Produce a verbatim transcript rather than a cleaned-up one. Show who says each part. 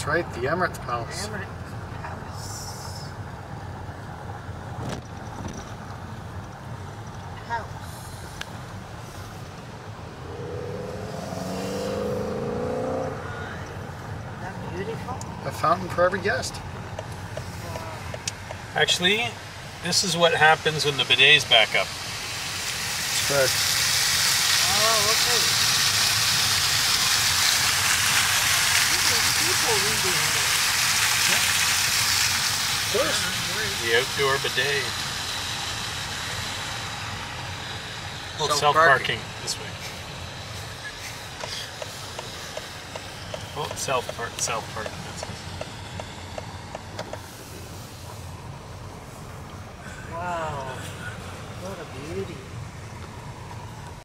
Speaker 1: right, the Emirates Palace.
Speaker 2: Emirates Palace. House. Isn't that beautiful?
Speaker 1: A fountain for every guest.
Speaker 3: Actually, this is what happens when the bidet's back up.
Speaker 1: That's correct.
Speaker 2: Oh, okay. People reading this.
Speaker 1: Of course.
Speaker 3: The outdoor bidet. Well,
Speaker 2: Self-parking.
Speaker 3: self-parking this way. Oh, self-park, self-parking.